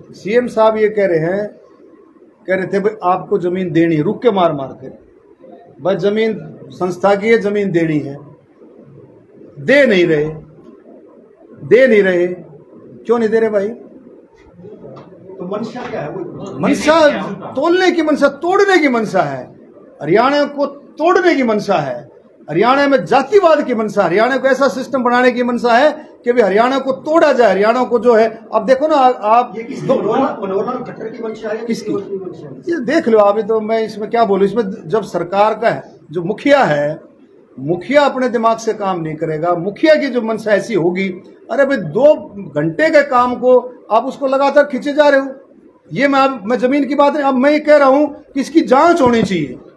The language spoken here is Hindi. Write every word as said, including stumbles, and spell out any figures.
सीएम साहब ये कह रहे हैं, कह रहे थे भाई आपको जमीन देनी, रुक के मार मार के, भाई जमीन संस्था की है, जमीन देनी है, दे नहीं रहे, दे नहीं रहे, क्यों नहीं दे रहे भाई? तो मंशा क्या है? मंशा तोड़ने की मंशा, तोड़ने की मंशा है, हरियाणा को तोड़ने की मंशा है, हरियाणा में जातिवाद की मंशा, हरियाणा को ऐसा सिस्टम बनाने की मंशा है कि भी हरियाणा को तोड़ा जाए, हरियाणा को जो है। अब देखो ना आप, ये किसकी मनोहर खट्टर की मंशा है? किसकी? ये देख लो अभी तो मैं इसमें क्या बोलूं। इसमें जब सरकार का है, जो मुखिया है, मुखिया अपने दिमाग से काम नहीं करेगा, मुखिया की जो मंशा ऐसी होगी, अरे भाई दो घंटे के काम को आप उसको लगातार खींचे जा रहे हो। ये मैं मैं जमीन की बात नहीं, अब मैं ये कह रहा हूं कि इसकी जांच होनी चाहिए।